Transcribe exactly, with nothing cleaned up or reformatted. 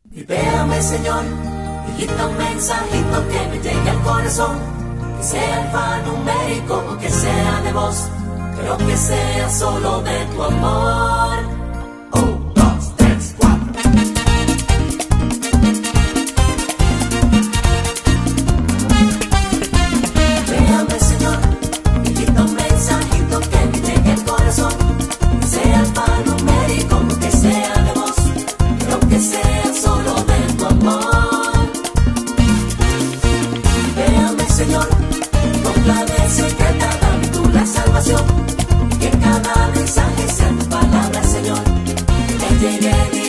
Y véame, Señor, y quita un mensajito que me llegue al corazón, que sea alfanumérico o que sea de voz, pero que sea solo de tu amor. Un, dos, tres, cuatro. Véame, Señor, y quita un mensajito que me llegue al corazón, que sea alfanumérico o que sea de voz, pero que sea solo de tu amor. Véame, Señor, con clave secreta dame tú la salvación, y que cada mensaje sea tu palabra, Señor, que llegue